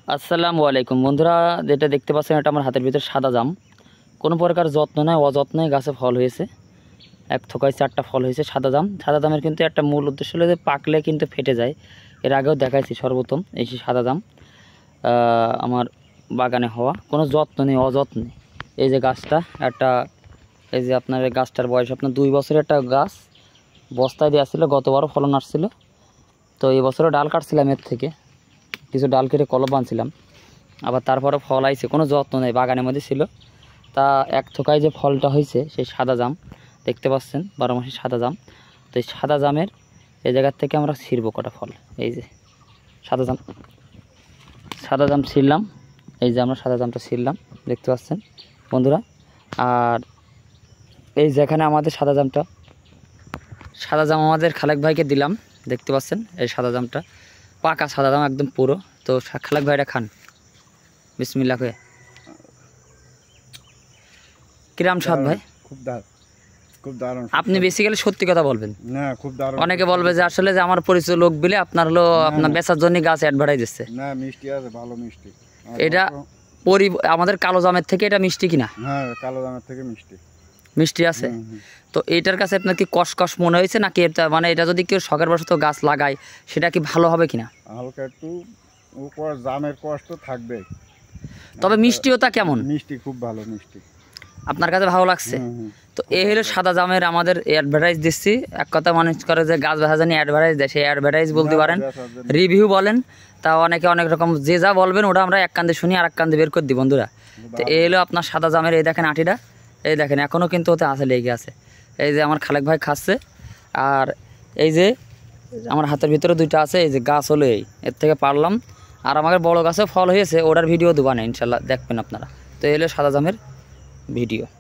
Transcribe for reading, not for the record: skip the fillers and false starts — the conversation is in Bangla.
আসসালামু আলাইকুম বন্ধুরা, যেটা দেখতে পাচ্ছেন এটা আমার হাতের ভিতরে সাদা জাম। কোনো প্রকার যত্ন নয়, অযত্নে গাছে ফল হয়েছে। এক থোকায় 4টা ফল হয়েছে সাদা জাম। সাদা জামের কিন্তু একটা মূল উদ্দেশ্য হলো যে পাকলে কিন্তু ফেটে যায়। এর আগেও দেখাইছি সর্বপ্রথম এই সাদা জাম আমার বাগানে হওয়া, কোনো যত্ন নেই, অযত্নে। এই যে গাছটা একটা, এই যে আপনার এই গাছটার বয়স আপনার 2 বছরের একটা গাছ, বস্তায় দেওয়া ছিল, গতবারও ফলন আসছিল। তো এই বছরও ডাল কাটছিলাম, এর থেকে কিছু ডাল কেটে কলম বানছিলাম, আবার তারপরে ফল আইছে, কোনো যত্ন নেই, বাগানের মধ্যে ছিল। তা এক থোকায় যে ফলটা হয়েছে সেই সাদা জাম দেখতে পাচ্ছেন, 12 মাসি সাদা জাম। তো এই সাদা জামের এই জায়গার থেকে আমরা ছিঁড়বো কটা ফল। এই যে সাদা জাম ছিঁড়লাম, এই যে আমরা সাদা জামটা ছিঁড়লাম দেখতে পাচ্ছেন বন্ধুরা। আর এই যেখানে আমাদের সাদা জাম আমাদের খালেক ভাইকে দিলাম, দেখতে পাচ্ছেন এই সাদা জামটা পাকা সাদা জাম একদম পুরো। তো খালেক ভাইটা খান, বিসমিল্লাহ করে। কিরাম স্বাদ ভাই? খুব দারুণ। আপনি বেসিক্যালি সত্যি কথা বলবেন না, খুব দারুণ। অনেকে বলবে যে আসলে যে আমার পরিচয় লোক বিলে আপনার হলো আপনার বেচার জন্য গাছ অ্যাডভার্টাইজ দিচ্ছে। না, মিষ্টি আছে, ভালো মিষ্টি। এটা আমাদের কালো জামের থেকে এটা মিষ্টি কিনা? হ্যাঁ, কালো জামের থেকে মিষ্টি আছে। তো এইটার কাছে আপনার কি কষ মনে হয়েছে নাকি এটা, মানে এটা যদি কেউ শখের বশত গাছ লাগায় সেটা কি ভালো হবে কিনা? হালকা একটু জামের কষ্ট থাকবে, তবে মিষ্টিওটা কেমন? মিষ্টি খুব ভালো মিষ্টি। আপনার কাছে ভালো লাগছে? তো এই হলো সাদা জামের আমাদের অ্যাডভার্টাইজ দিচ্ছি। এক কথা মানুষ করে যে গাছ বেচা জানি অ্যাডভার্টাইজ দেয়, সেই অ্যাডভার্টাইজ বলতে পারেন, রিভিউ বলেন। তা অনেকে অনেক রকম যে যা বলবেন ওটা আমরা এক কান্দে শুনি আর এক কান্দে বের করে দিই বন্ধুরা। তো এই হলো আপনার সাদা জামের, এই দেখেন আটিটা, এই দেখেন এখনও কিন্তু ওতে আছে, লেগে আছে। এই যে আমার খালেক ভাই খাচ্ছে। আর এই যে আমার হাতের ভিতরে 2টা আছে, এই যে গাছ হলো এই, এর থেকে পারলাম। আর আমাদের বড় গাছে ফল হয়েছে, ওটার ভিডিও দেবো না ইনশাল্লাহ, দেখবেন আপনারা। তো এই হলো সাদা জামের ভিডিও।